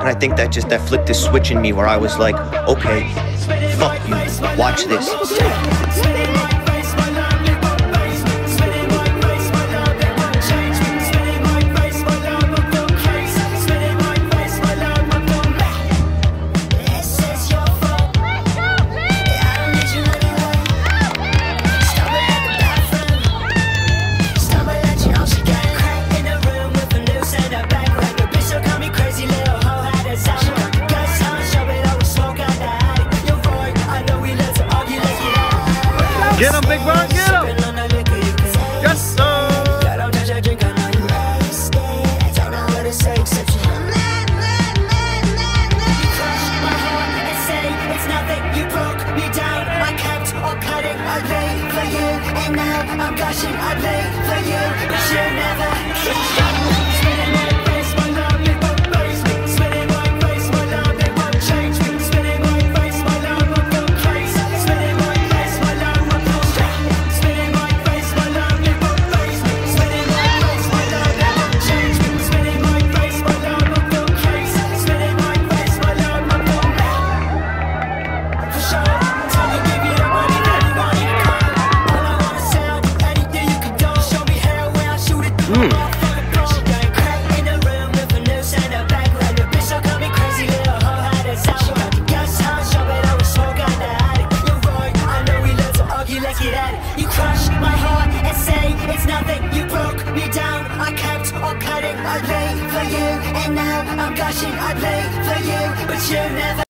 And I think that flipped this switch in me where I was like, okay, fuck you, watch this. Get him, Big Bird, get him! Yes, sir! I'm gushing, I play for you, but you never stop. Spinning my face, my love, it won't face me. Spinning my face, my love, it won't change me. Spinning my face, my love, won't go crazy. Spinning my face, my love, won't go stop. Spinning my face, my love, it won't face me. Spinning my face, my love, it won't change me. Spinning my face, my love, won't go crazy. Spinning my face, my love, won't go mad. For sure, tell me, give you the money that you want it. You crush my heart and say it's nothing. You broke me down. I kept on cutting. I played for you, and now I'm gushing. I play for you, but you never.